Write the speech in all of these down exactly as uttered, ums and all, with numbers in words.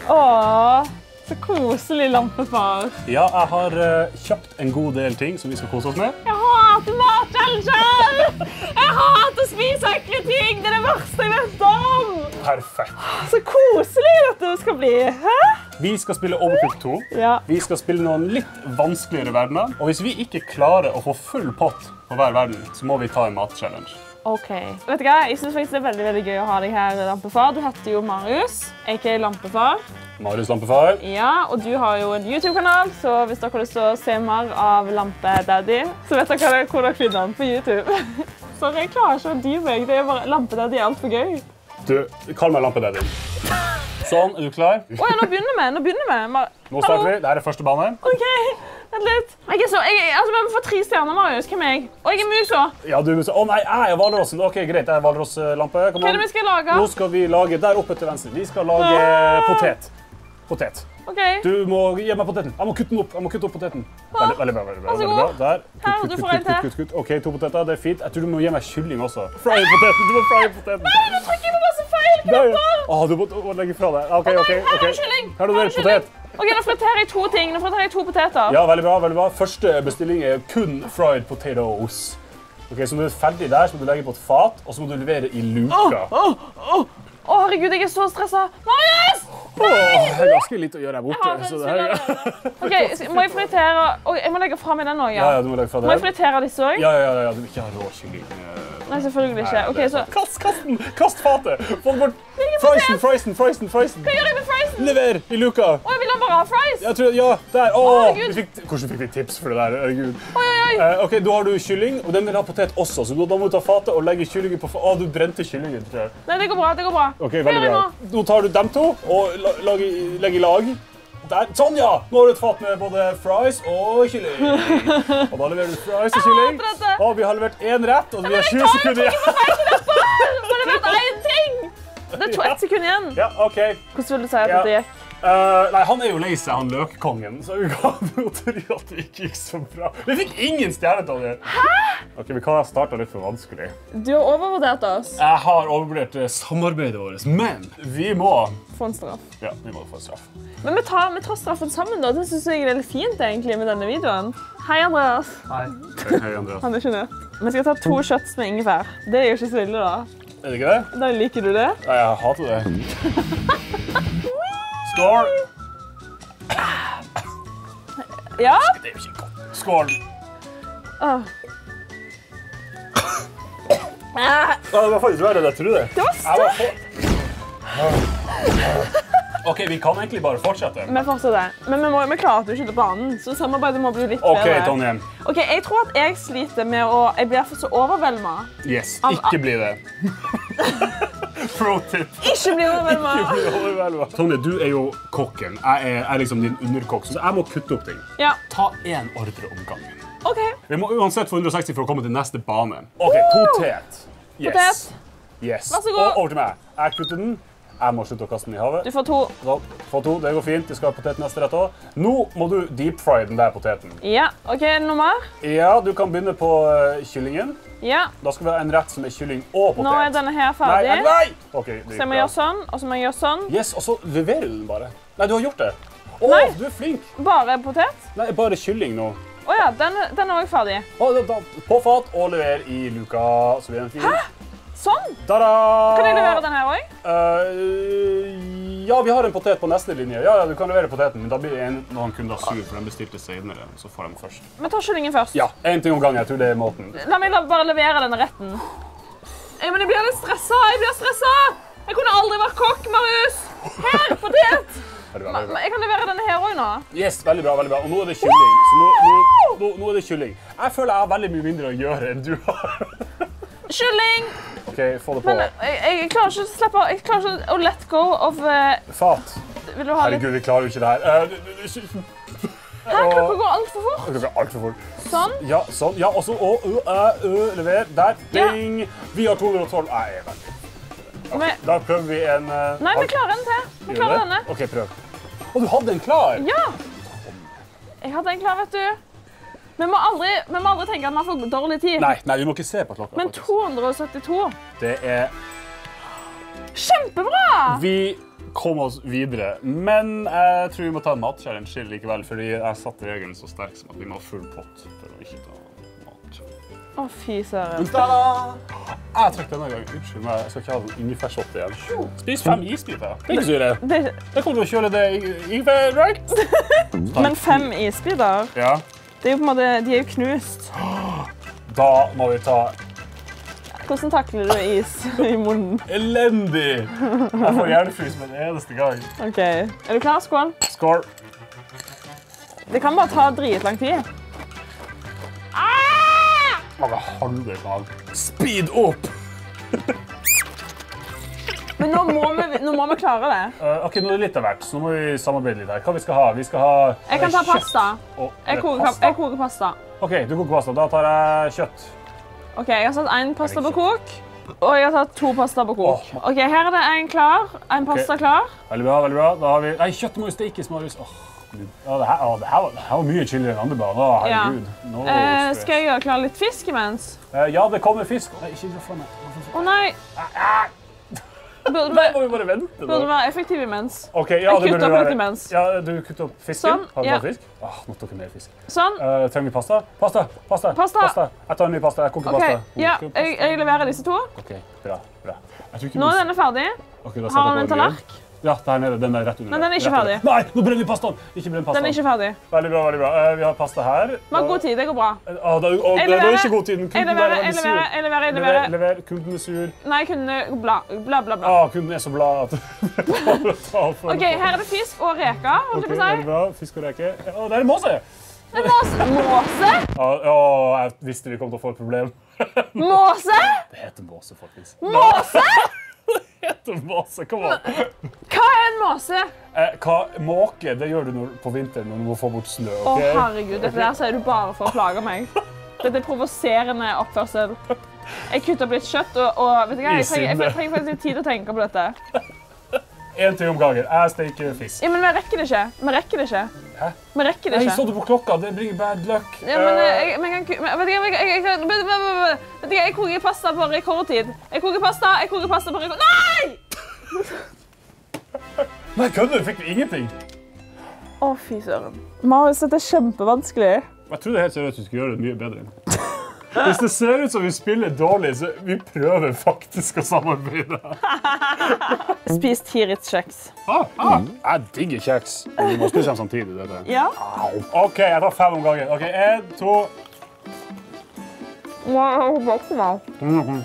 Åh, så koselig lampefar. Ja, jeg har uh, kjøpt en god del ting som vi skal kose oss med. Jeg hater mat-challenger! Jeg hater å spise ekle ting! Det er det verste jeg vet om! Perfekt. Så koselig dette skal bli. Hæ? Vi skal spille Overcooked to. Ja. Vi skal spille noen litt vanskeligere verdener. Og hvis vi ikke klarer å få full pott på hver verden, så må vi ta en mat-challenge. Ok. Vet du hva? Jeg synes faktisk det er veldig, veldig gøy å ha deg her, Lampefar. Du heter jo Marius, aka Lampefar. Marius Lampefar. Ja, og du har jo en YouTube-kanal, så hvis dere har lyst til å se mer av Lampedaddy, så vet dere hvor dere finner den på YouTube. Sorry, jeg klarer ikke å dy meg. Det er bare, Lampedaddy er alt for gøy. Du, kall meg Lampedaddy. Sånn, er du klar? Åja, nå begynner vi, nå begynner vi. Mar Nå starter vi. Dette er første bane. Ok, vent litt. Jeg er så, jeg, altså, vi får tre stjerner, Marius. Hvem er jeg? Og jeg er musa. Ja, du musa. Å nei, jeg er Valrossen. Ok, greit, jeg er Valross-lampe. Hva er det vi skal lage? Nå skal vi lage, der oppe til venstre, vi skal lage Ah. potet. Potet. Ok. Du må gi meg poteten. Jeg må kutte den opp. Jeg må kutte opp poteten. Veldig, veldig bra, veldig bra. Vær så Veldig bra. god. Der. Her, Kutt, du kutt, får en kutt, til. kutt, kutt, kutt. Ok, to poteter, det er fint. Jeg tror du må gi meg kylling også. Fry poteten, du må fry poteten. Nei, nå trykker jeg på masse feil Der. knapper. Åh, du må, du må legge fra deg. Ok, ok, Her ok. er kylling. Her har du Her mer er kylling. potet. Ok, nå friterer jeg to ting. Nå friterer jeg to poteter. Ja, veldig bra, veldig bra. Første bestilling er kun fried potatoes. Ok, så når du er ferdig der, så må du legge på et fat, og så må du levere i luka. Åh, åh. Å, herregud, jeg er så stresset. Marius! Åh, det er ganske litt å gjøre her Jeg borte. har den Så det her... sulten. Ok, skal- må jeg fritere... Oi, jeg må legge fra meg den også, Ja, ja. ja, du må legge fra Må jeg det. fritere disse også? Ja, ja, ja, ja, du vil ikke ha rå kylling. Nei, selvfølgelig ikke. Ok, så... Kast, kast den! Kast fatet! Få den bort! Frysen, frysen, frysen, frysen! Hva gjør jeg med friesen? Lever i luka! Å, jeg vil han bare ha fries? Jeg tror, ja, der! Åh, herregud. vi fikk, hvordan fikk vi tips for det der? Herregud. Oi, oi, oi. Eh, ok, da har du kylling, og den vil ha potet også, så da må du ta fatet og legge kyllingen på fatet. Åh, du brente kyllingen, tror jeg. Nei, det går bra, det går bra. Ok, Hva veldig gjør jeg bra. nå? Nå tar du dem to, og la, lag, i- legg i lag. Der, sånn ja! Nå har du et fat med både fries og kylling. Og da leverer du fries og kylling. hater dette. Og vi har levert en rett, og vi har tjue sekunder igjen. Må det vært én ting? Det er to ett sekund igjen. Ja, ok. Hvordan vil du si at Ja. dette gikk? Eh, nei, han er jo lei seg, han løkkongen, så vi kan jo tro at det ikke gikk så bra. Vi fikk ingen stjerne til det. Hæ? Ok, vi kan ha startet litt for vanskelig. Du har overvurdert oss. Jeg har overvurdert eh, samarbeidet vårt, men vi må... Få en straff. Ja, vi må få straff. Men vi tar, vi tar straffen sammen da. Det synes jeg er litt fint egentlig med denne videoen. Hei, Andreas. Hei. Hei, Andreas. Han er ikke nødt. Vi skal ta to shots med ingefær. Det er jo ikke så ille da. Er det ikke det? Da liker du det. Nei, jeg hater det. Skål! Ja? Det er jo ikke godt. Skål! Åh. Ah, Ja, det var faktisk verre enn jeg trodde. det var Jeg var sterkt. for... Ok, vi kan egentlig bare fortsette. Vi fortsetter. Men vi, må, vi klarte jo ikke det på banen, så samarbeidet må bli litt Ok, bedre. Tonje. Ok, jeg tror at jeg sliter med å... Jeg blir for så overveldet. Yes, ikke bli det. Pro tip. Ikke bli overveldet. Ikke bli overveldet. Tonje, du er jo kokken. Jeg er, er liksom din underkokk, så jeg må kutte opp ting. Ja, Ta en ordre om gangen. ok. Vi må uansett få hundre og seksti for å komme til neste bane. Ok, potet. Yes. Potet. Yes. Vær så god. Og over til meg. Jeg kutter den. Jeg må slutte å kaste den i havet. Du får to. Sånn, få to, det går fint. Vi skal ha potet neste rett også. Nå må du deep fry den der poteten. Ja, ok, nummer. Ja, du kan begynne på uh, kyllingen. Ja, Da skal vi ha en rett som er kylling og potet. nå er denne her Nei, ferdig. nei, nei! Ok, det Så gikk jeg må bra. gjøre sånn, og så må jeg gjøre sånn. Yes, og så leverer du den bare. Nei, du har gjort det. Å, Nei. du er flink. Bare potet. Nei, bare kylling nå. Åja, den, den er også ferdig. Å, da, da, på fat og lever i luka. Så blir den fin. Hæ? Sånn. Tada! Kan jeg levere den her også? Eh, ja, vi har en potet på neste linje. Ja, ja, du kan levere poteten, men da blir en, noen kunder sur, for de bestilte senere, så får de først. Vi tar kyllingen først. Ja, en ting om gangen, jeg tror det er måten. La meg la, bare levere denne retten. Eh, men jeg blir litt stresset, jeg blir stresset. Jeg kunne aldri vært kokk, Marius. Her, potet. Veldig bra, Ma- veldig bra. Jeg kan levere denne her også nå. Yes, veldig bra, veldig bra. Og nå er det kylling. Så nå, nå, nå, nå er det kylling. Jeg føler jeg har veldig mye mindre å gjøre enn du har. Kylling. Ok, få det på. Men jeg, jeg klarer ikke å slippe, jeg klarer ikke å let go of... eh, Fat. vil du ha litt? Herregud, vi klarer jo ikke det her. Eh, du- du- du- Her, klokka går alt for fort. Det går alt for fort. Sånn. Ja, sånn. Ja, og så å, ø, æ, ø, lever. Der. Ja. Ding. Vi har to hundre og tolv. Jeg er veldig. Men, Da prøver vi en... eh, nei, vi halv- klarer en til. Vi Gjør klarer det? denne. Ok, prøv. Å, du hadde en klar? Ja. Jeg hadde en klar, vet du. Vi må aldri, vi må aldri tenke at man får dårlig tid. Nei, nei, vi må ikke se på klokka. Men faktisk. to hundre og syttito. Det er... Kjempebra! Vi komme oss videre. Men jeg tror vi må ta en mat-challenge til likevel, fordi jeg satte regelen så sterk som at vi må ha full pott for å ikke ta mat. Å, fy søren. Jeg trykker denne gangen. Unnskyld meg, jeg skal ikke ha sånn ingefærshot igjen. Spis fem isbiter. Det er ikke så ille. Det... Da kommer du å kjøle det ingefær, right? Men fem isbiter? Ja. Det er jo på en måte, de er jo knust. Da må vi ta... Hvordan takler du is i munnen? Elendig! Jeg får hjernefrys med en eneste gang. Ok. Er du klar? Skål. Skål. Det kan bare ta dritlang tid. Ah! Mange halve dag. Speed opp! Men nå må, vi, nå må vi klare det. Uh, ok, nå er det litt av hvert, så nå må vi samarbeide litt her. Hva vi skal ha? Vi skal ha... Jeg kan ta pasta. Og, jeg, koker, pasta? jeg koker pasta. Ok, du koker pasta. Da tar jeg kjøtt. Ok, jeg har satt en pasta på kok, og jeg har tatt to pasta på kok. Ok, her er det en klar, en pasta okay. klar. Veldig bra, veldig bra. Da har vi... Nei, kjøttet må jo stekes, Marius. Åh, ja, det, her, det, her var, det her var mye chillere enn andre bare. Åh, herregud. Ja. No eh, skal jeg gjøre klar litt fisk imens? Eh, ja, det kommer fisk. Nei, ikke dra fra meg. Å nei. Burde må vi bare vente. Burde være effektiv imens. Ok, ja, jeg kutter opp være... litt imens. Ja, du kutter opp fisken. Sånn, har du ja. tatt fisk? Åh, nå tok jeg mer fisk. Sånn. Uh, trenger vi pasta? Pasta, pasta, pasta. pasta. Jeg tar en ny pasta, jeg koker okay. pasta. Ja, jeg, jeg leverer disse to. Ok, bra, bra. Nå er denne ferdig. Okay, har han en tallerk? Ja, der nede, den er rett under. Men den er ikke ferdig. Nei, nå brenner vi pastaen. Ikke brenn pastaen. Den er ikke ferdig. Veldig bra, veldig bra. Uh, vi har pasta her. Vi har god tid, det går bra. Ah, det, og, det, det er ikke god tid. Jeg leverer, jeg leverer, jeg leverer, jeg leverer. Lever, lever, kunden er sur. Nei, kunden er bla, bla, bla, bla. Ah, kunden er så blad at det bare å ta for. Ok, her er det fisk og reker, holdt jeg på å si. Veldig bra, fisk og reker. Ja, det er måse. Det er måse. Måse? Ja, ja, jeg visste vi kom til å få et problem. Måse? Det heter måse, faktisk. Måse? Det heter måse, kom an. Hva er en måse? Eh, hva, måke, det gjør du når, på vinteren når du må få bort snø, ok? Å, herregud, dette der sier du bare for å plage meg. Dette er provoserende oppførsel. Jeg kutter opp litt kjøtt, og, og vet du hva, jeg trenger, jeg trenger faktisk litt tid å tenke på dette. En ting om gangen. Jeg steker fisk. Ja, men vi rekker det ikke. Vi rekker det ikke. Hæ? Vi rekker det ikke. Nei, så du på klokka, det bringer bad luck. Ja, men jeg, men jeg kan... Vet du hva, jeg, jeg, jeg, vet du hva, jeg koker pasta på rekordtid. Jeg koker pasta, jeg koker pasta på rekord... Nei! Nei, kødder, fikk vi ingenting? Å, fy søren. Marius, dette er kjempevanskelig. Jeg trodde helt seriøst vi skulle gjøre det mye bedre. Hvis det ser ut som vi spiller dårlig, så vi prøver faktisk å samarbeide. Spis ti Ritz-kjeks. Ah, ah. Jeg digger kjeks. Vi må spise dem samtidig. Dette. Ja. Au. Ok, jeg tar fem om gangen. Ok, en, to. Nå er det bort til meg. Mm-hmm.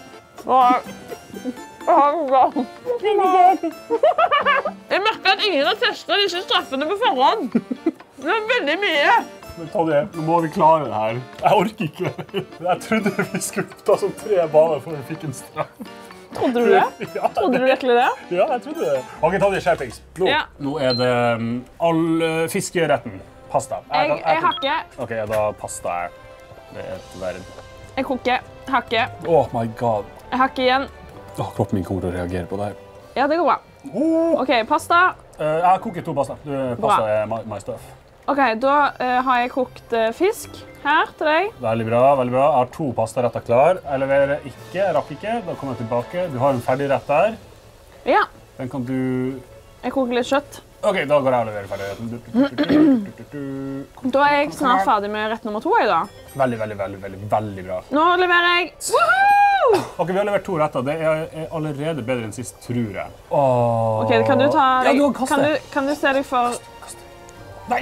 Jeg merker at ingen har testet disse straffene på forhånd. Det er veldig mye. Men Tonje, nå må vi klare det her. Jeg orker ikke. Jeg trodde vi skulle ta sånn tre baner før vi fikk en straff. Trodde du det? Ja, trodde du virkelig det? Ja, jeg trodde det. Ok, Tonje, skjerpings. Nå, ja. nå er det um, all uh, fiskeretten. Pasta. Jeg, jeg, jeg hakker. Ok, da pasta er det er et verden. Jeg koker, hakker. Oh my god. Jeg hakker igjen. Oh, kroppen min kommer til å reagere på det her. Ja, det går bra. Oh. Ok, pasta. Uh, jeg har koket to pasta. Du, pasta bra. Er my, my stuff. Ok, da uh, har jeg kokt uh, fisk her til deg. Veldig bra, veldig bra. Jeg har to pastaretter klar. Jeg leverer ikke, jeg rakk ikke. Da kommer jeg tilbake. Du har en ferdig rett der. Ja. Den kan du... Jeg koker litt kjøtt. Ok, da går jeg og leverer ferdig. Da er jeg snart ferdig med rett nummer to, jeg da. Veldig, veldig, veldig, veldig, veldig bra. Nå leverer jeg... Woohoo! Ok, vi har levert to retter. Det er, er allerede bedre enn sist, tror jeg. Åh. Ok, kan du ta... Ja, du kan kaste. Kan du, kan du se deg for... Nei!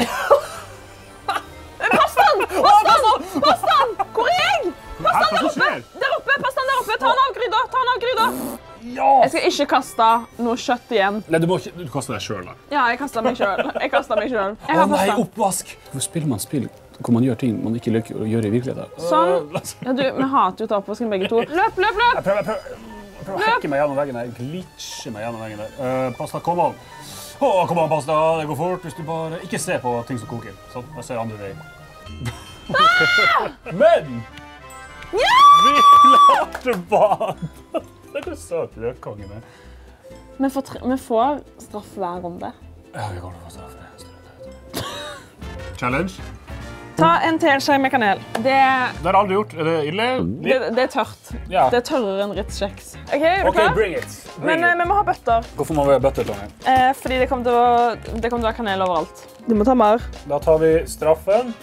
Pastaen! Pastaen! Pastaen! Hvor er jeg? Pastaen der oppe! Der oppe! Pastaen der oppe! Ta den av gryda! Ta den av gryda! Ja! Jeg skal ikke kaste noe kjøtt igjen. Nei, du må ikke... Du kaster deg selv, da. Ja, jeg kaster meg selv. Jeg kaster meg selv. Å nei, oppvask! Hvor spiller man spill hvor man gjør ting man ikke liker å gjøre i virkeligheten? Sånn. Ja, du, vi hater jo å ta oppvasken begge to. Løp, løp, løp! Jeg prøver, jeg prøver, jeg prøver å hekke meg gjennom veggen her. Glitche meg gjennom veggen der. Uh, pasta, kom an. Å, kom an, pasta. Det går fort hvis du bare ikke ser på ting som koker. Sånn, jeg ser andre vei. Ah! Men! Ja! Vi klarte banen! Det er så søt løkkongen her. Vi får, vi får straff hver runde. Ja, vi kommer til å få straff. Challenge? Ta en teskje med kanel. Det, Det har jeg aldri gjort. Er det ille? det, det er tørt. Ja. Det er tørrere enn Ritz-kjeks. Ok, er du OK, klar? bring it. Bring Men eh, it. vi må ha bøtter. Hvorfor må vi ha bøtter, Tony? Eh, fordi det kommer til å, det kommer til å være kanel overalt. Du må ta mer. Da tar vi straffen.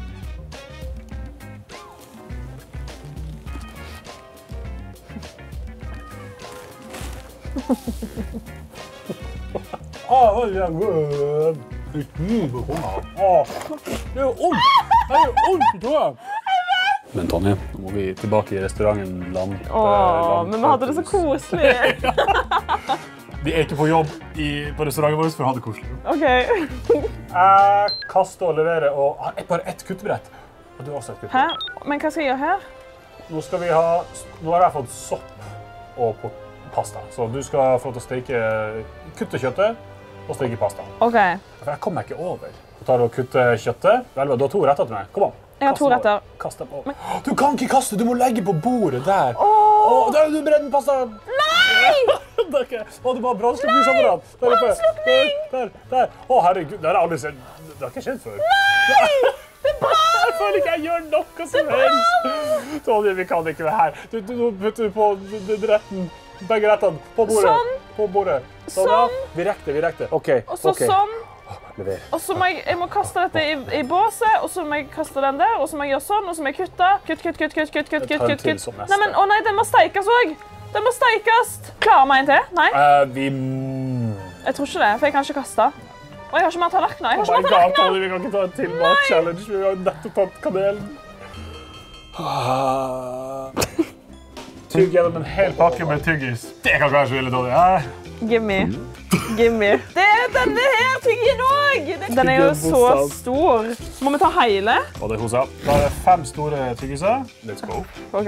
Ah, det er godt. Ah, det er jo ondt. Det er jo ondt i tåa. Men Tonje, nå må vi tilbake i restauranten Lampe. Åh, men vi hadde det så koselig. De er ikke på jobb i, på restauranten vår for å ha det koselig. Ok. Jeg kaster og leverer og har bare ett kuttebrett. Og du har også et Hæ? kuttebrett. Men hva skal jeg gjøre her? Nå skal vi ha, nå har jeg fått sopp og po- pasta. Så du skal få til å steke, kutte kjøttet og steke pasta. Ok. For jeg kommer meg ikke over. Du tar og kutter kjøttet. Vel, du har to retter til meg. Kom an. Jeg har Kast to dem over. retter. Kast dem over. Du kan ikke kaste, du må legge på bordet der. Åh, der har du bredden pasta. Nei! Det er ikke, å, det var brannslukningsapparat. Der oppe. Der, der, der. Å, herregud, det har jeg aldri sett. Det har ikke skjedd før. Nei! Det er bra! Jeg føler ikke jeg gjør noe som helst. Tonje, vi kan ikke være her. Du, du, nå putter du på d- d- retten. Begge rettene på bordet. Sånn. På bordet. Sånn, ja. Vi rekte, vi rekte. OK, Og så OK. sånn. Lever. Og så må jeg, jeg må kaste dette i, i båset, og så må jeg kaste den der, og så må jeg gjøre sånn, og så må jeg kutte. Kutt, kutt, kutt, kutt, kutt, kutt, Jeg tar kutt, en til kutt. som neste. Nei, men, å nei, den må steikes også. Den må steikes. Klarer vi en til? Nei, Eh, vi... mm. jeg tror ikke det, for jeg kan ikke kaste. Og jeg har ikke mer tallerkener. Jeg har Oh ikke my mer god, tallerkener. Tony, vi kan ikke ta en til mat-challenge. Vi har nettopp tatt kanelen. Tygg gjennom en hel pakke med tyggis. Det kan ikke være så ille, Tony. hæ? Give me. Give me. Det er denne her tyggen også. Den er jo så stor. Må vi ta hele? Og det er hosa. Da er det fem store tyggiser. Let's go. Ok.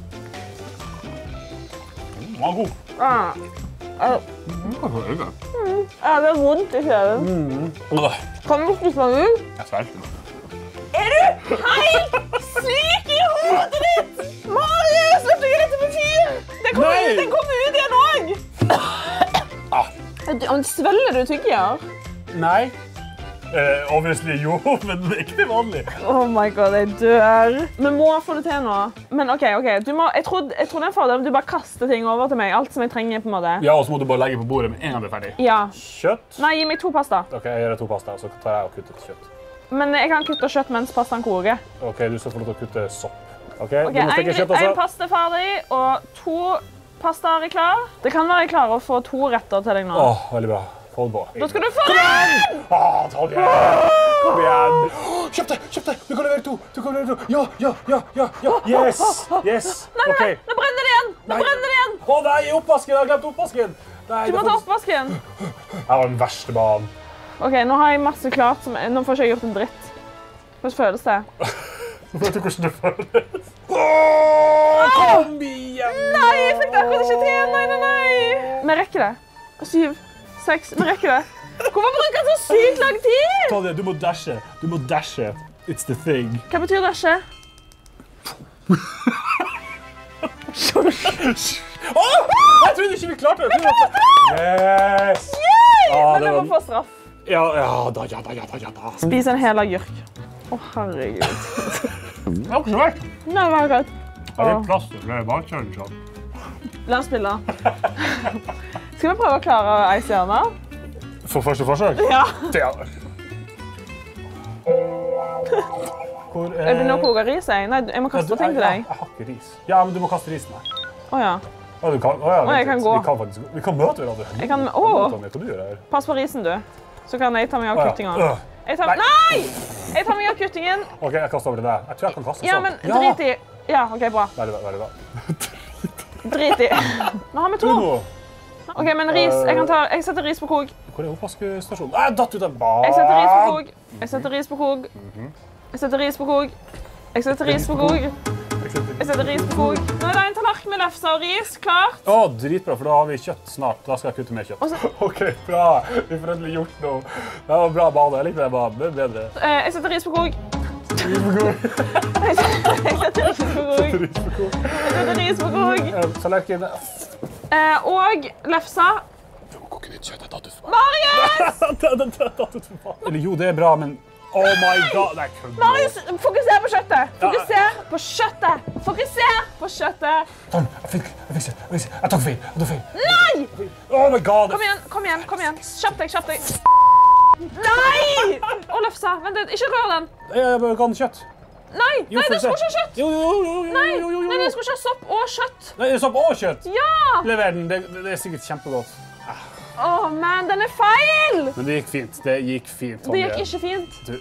Den var god. Ah. Ah. Ja, det er vondt i kjelen. Åh, Kan du spise den ut? Jeg svelger. Er du helt syk i hodet ditt? Marius, vet du hva dette betyr? Den kommer Nei. ut, den kommer ut igjen også. Ah, Svelger du tygger? nei. Eh, obviously jo, men det er ikke det vanlig. Oh my god, jeg dør. Vi må få det til nå. Men ok, ok. Du må, jeg, tror, jeg tror det er en fordel om du bare kaster ting over til meg. Alt som jeg trenger på en måte. Ja, og så må du bare legge på bordet med en gang det er ferdig. Ja. Kjøtt. Nei, gi meg to pasta. Ok, jeg gjør to pasta, så tar jeg og kutter til kjøtt. Men jeg kan kutte kjøtt mens pastaen koker. Ok, du skal få lov til å kutte sopp. Ok, Ok, du må steke en, kjøtt en også. pasta er ferdig, og to pastaer er klar. Det kan være jeg klarer å få to retter til deg nå. Åh, veldig bra. Få det på. Da skal du få den! Ah, Tonje! Kom igjen! Kjøp det! Kjøp det! Du kan levere to! Du kan levere to! Ja, ja, ja, ja, ja! Yes! Yes! Ok. Nå brenner det igjen! Nå Nei. brenner det igjen! Å nei, oppvasken! Jeg har glemt oppvasken! Nei, Du det må ta får- oppvasken. Jeg var den verste banen. Ok, nå har jeg masse klart. Som, nå får ikke jeg gjort en dritt. Hvordan føles det? Vet du hvordan det føles? Åh, kom igjen! Nei, jeg fikk det akkurat ikke til. Nei, nei, nei. Vi rekker det. Syv, seks, vi rekker det. Hvorfor bruker jeg så sykt lang tid? Tonje, du må dashe. Du må dashe. It's the thing. Hva betyr det ikke? Åh! Jeg trodde ikke vi klarte det. Jeg trodde at- Yes! Ah, Men det du var- må få straff. Ja, ja, da, ja, da, ja, da, ja, da. Spis en hel agurk. Å, herregud. Det var ikke så verst. Nei, det var greit. Det er plass til flere matchallenger. La oss spille. Skal vi prøve å klare ei stjerne? For første forsøk? Ja. Det er Hvor Jeg begynner å koke ris, jeg. Nei, jeg må kaste ting til deg. Jeg har ikke ris. Ja, men du må kaste risen her. Å ja. Ja, du kan, å, ja, Å, jeg vent kan litt. gå. Vi kan faktisk gå. Vi kan møte hverandre. Jeg kan- Møte Åh. hverandre. Hva du gjør her? Pass på risen, du. Så kan jeg ta meg av Å, ja. kuttinga. Øh. Jeg tar... Nei. Nei! Jeg tar meg av kuttingen. Ok, jeg kaster over til deg. Jeg tror jeg kan kaste Ja, sånn. men drit i. Ja, ok, bra. Veldig bra, veldig bra. Drit i. Nå har vi to. Uno. Ok, men ris. Jeg, kan ta... jeg setter ris på kok. Hvor er oppvaskestasjonen? Jeg datt ut av banen. Jeg setter ris på kok. Jeg setter ris på kok. Jeg setter ris på kok. Jeg setter ris på kok. Jeg setter ris på kok. Nå er det en tallerken med lefse og ris. Klart. Å, dritbra, for da har vi kjøtt snart. Da skal jeg kutte mer kjøtt. Og så- Ok, bra. Vi får endelig gjort noe. Det var bra bane. Jeg likte den banen. Det er bedre. Eh, Jeg setter ris på kok. Ris på kok. Jeg setter ris på kok. Ris på kok. Jeg setter ris på kok. Eh, Tallerken. Eh, Og lefse. Du må koke nytt kjøtt. Jeg datt ut for banen. Marius! Det- det- det datt ut for banen. Eller jo, det er bra, men Oh my god, det er kødd. Marius, fokuser på kjøttet. Fokuser på kjøttet. Fokuser på kjøttet. Tom, jeg fikk, jeg fikk, jeg fikk, jeg tok feil, jeg tok feil. Nei! Oh my god. Kom igjen, kom igjen, kom igjen. Kjapp deg, kjapp deg. Nei! Å, Lefsa, vent litt, ikke rør den. Jeg vil ha kjøtt. Nei, nei, det skulle ikke ha kjøtt. Jo, jo, jo, jo, Nei, jo, jo, jo. nei, det skulle ikke ha sopp og kjøtt. Nei, det er sopp og kjøtt. Ja! Lever den, det, det er sikkert kjempegodt. Åh, man, den er feil! Men det gikk fint, det gikk fint. Det gikk ikke fint. Du.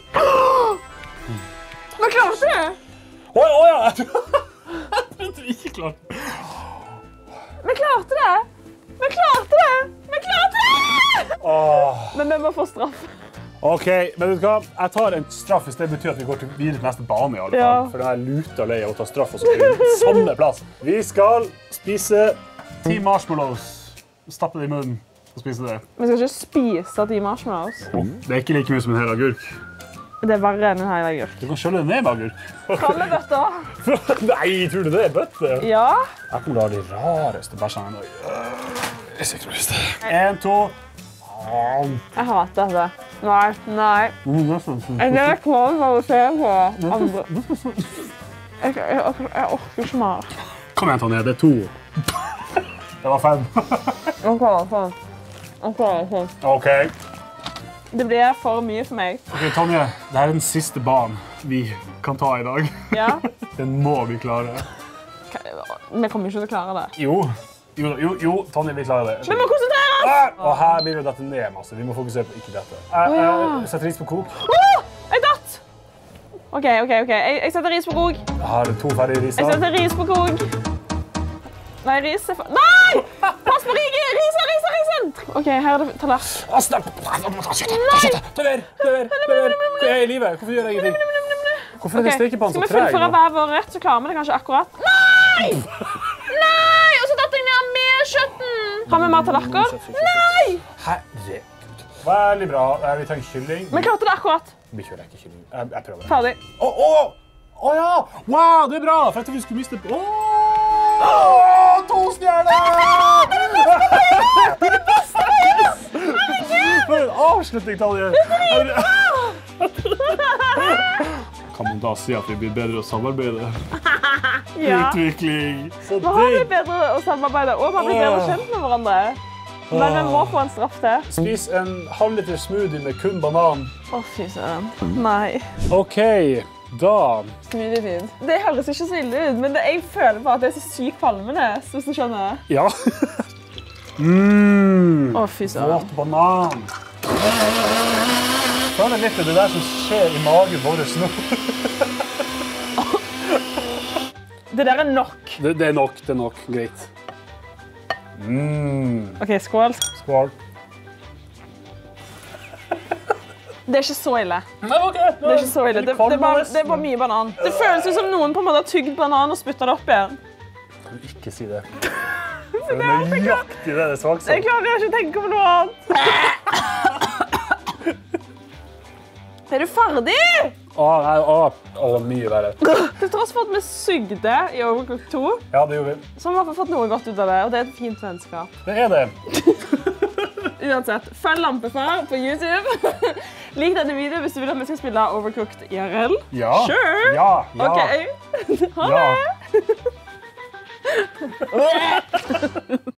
Men klarte du? Åja, åja! Jeg tror du ikke klarte. Vi klarte det! Vi klarte det! Vi klarte det! Åh. Men vi må få straff. Ok, men vet du hva? Jeg tar en straff hvis det betyr at vi går til videre til neste bane i alle fall. Ja. For det er luta lei av å ta straff og så blir det samme plass. Vi skal spise ti marshmallows. Stappe det i munnen og spise det. Vi skal ikke spise de marshmallows. Det er ikke like mye som en hel agurk. Det er verre enn en hel agurk. Du kan skjølle det ned med agurk. Kalde bøtter. Nei, tror du det er bøtte? Ja. Jeg kommer til å ha de rareste bæsjene. Jeg er sikker på det. En, to. Jeg hater dette. Nei, nei. Jeg er klar for å se på andre. Jeg, jeg, jeg, jeg orker ikke mer. Kom igjen, Tonje. Det er to. Det var fem. Ok, sånn. Ok, sånn. Ok. Det blir for mye for meg. Ok, Tonje. Dette er den siste banen vi kan ta i dag. Ja. Den må vi klare. Vi kommer ikke til å klare det. Jo. Jo, jo, jo. Tonje, vi klarer det. Vi må konsentrere oss! Ah! Og her blir det dette ned masse. Vi må fokusere på ikke dette. Jeg, jeg setter ris på kok. Åh, jeg datt! Ok, ok, ok. Jeg, jeg setter ris på kok. Jeg har to ferdige ris. Jeg setter ris på kok. Nei, ris er for... Nei! Pass på riset! Risen, risen, risen! Ok, her er det tallerken. Å, snapp! Ta kjøttet! Ta mer! Lever! Lever! Hvor er jeg i livet? Hvorfor gjør jeg ingenting? Hvorfor er det stekepannen så treg? Skal vi fullføre hver vår rett, så klarer vi det kanskje akkurat. Nei! Nei! Og så datt jeg ned med kjøtten. Har vi mer tallerken? Nei! Herregud. Veldig bra. Vi trenger kylling. Vi klarte det akkurat. Vi kjører ikke kylling. Jeg, jeg prøver. Ferdig. Å, å! Å ja! Wow, det er bra! For jeg tror vi skulle miste... Åh! To stjerner! Det er beste ris! For en avslutning, Tonje. Kan man da si at vi blir bedre å samarbeide? Ja. Utvikling. Så Nå har vi digg. bedre å samarbeide, og vi har blitt bedre kjent med hverandre. Men vi må få en straff til. Spis en halvliter smoothie med kun banan. Å, fy søren. Nei. Ok, da... Smoothie-tid. Det høres ikke så ille ut, men det, jeg føler bare at det er så sykt kvalmende, hvis du skjønner. Ja. Mmm. Å, fy søren. Våt banan. Føler litt det der som skjer i magen vår nå. Det der er nok. Det, det er nok, det er nok. Greit. Mm. Ok, skål. Skål. Det er ikke så ille. Nei, ok. Det er ikke så ille. Det, det, er bare, det er bare mye banan. Det føles ut som noen på en måte har tygd banan og spyttet det opp igjen. Kan du ikke si det? Det er nøyaktig det det smakte Jeg som. klarer ikke å tenke på noe annet. Er du ferdig? Å, nei, å, å, mye verre. Til tross for at vi sugde i Overcooked to, Ja, det gjorde vi. så har vi i hvert fall fått noe godt ut av det, og det er et fint vennskap. Det er det. Uansett, følg Lampefar på YouTube. Lik denne videoen hvis du vil at vi skal spille Overcooked I R L. Ja. Sure. Ja, ja. Ok, ha Ja. det!